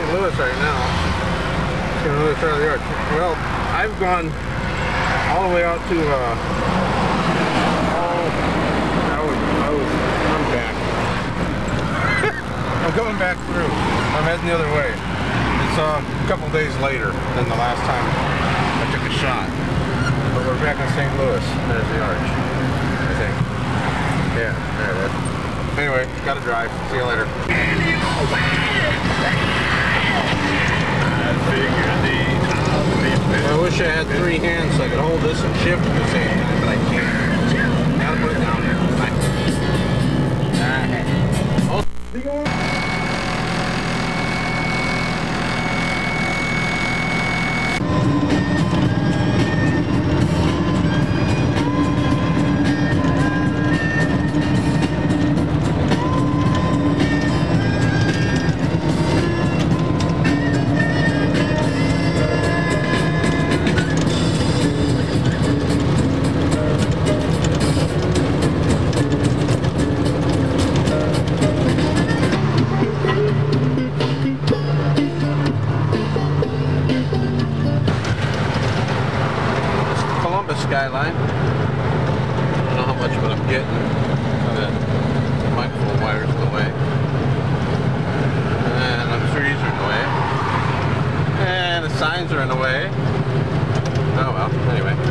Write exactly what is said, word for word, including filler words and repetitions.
Saint Louis right now. It's another side of the arch. Well, I've gone all the way out to, uh, oh, I was, I was, I'm back. I'm coming back through. I'm heading the other way. It's uh, a couple days later than the last time I took a shot. But we're back in Saint Louis. There's the arch, I think. Yeah, there it is. Anyway, gotta drive. See you later. I wish I had three hands so I could hold this and shift at the same time, but I can't. Gotta put it down there. Alright. Oh. Skyline. I don't know how much, but I'm getting. The microphone wires in the way, and the trees are in the way, and the signs are in the way. Oh well. Anyway.